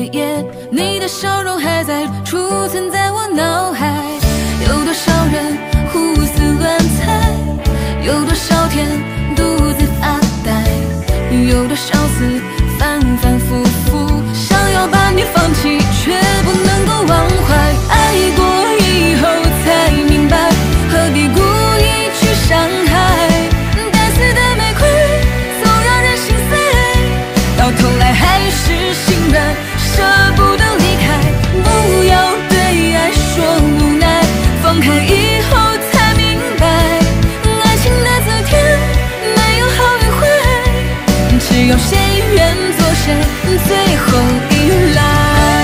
夜，你的笑容还在储存在我脑海。有多少人胡思乱猜，有多少天独自发呆，有多少次反反复复，想要把你放弃，却不能够忘怀。爱过以后才明白，何必故意去伤害。该死的玫瑰总让人心碎，到头来还是心软，舍不得离开。不要对爱说无奈，放开以后才明白，爱情的字典没有好与坏，只有谁愿做谁最后依赖。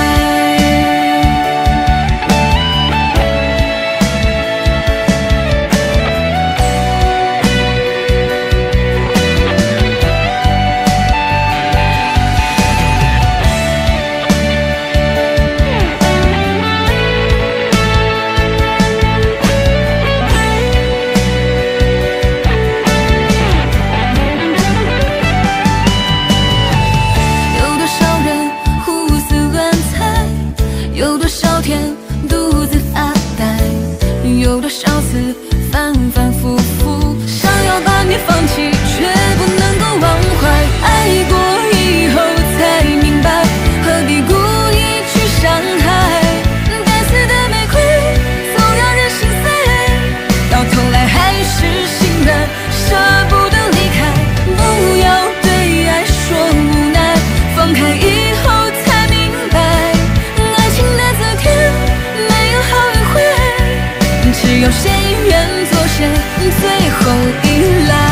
有多少天独自发呆，有多少次反反复复，想要把你放弃，却不能够忘怀。爱过以后才明白，何必故意去伤害。该死的玫瑰总让人心碎，到头来还是心软，舍不得离开。不要对爱说无奈，放开以后才明白，只有谁愿做谁最后依赖。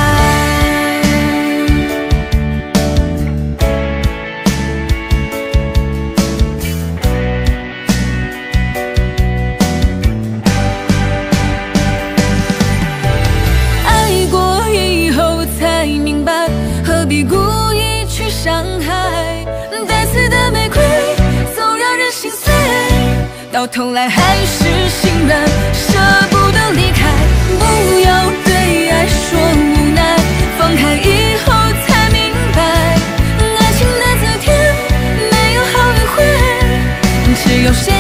爱过以后才明白，何必故意去伤害。带刺的玫瑰总让人心碎，到头来还是心软，舍不得离开。不要对爱说无奈，放开以后才明白，爱情的字典没有好与坏，只有谁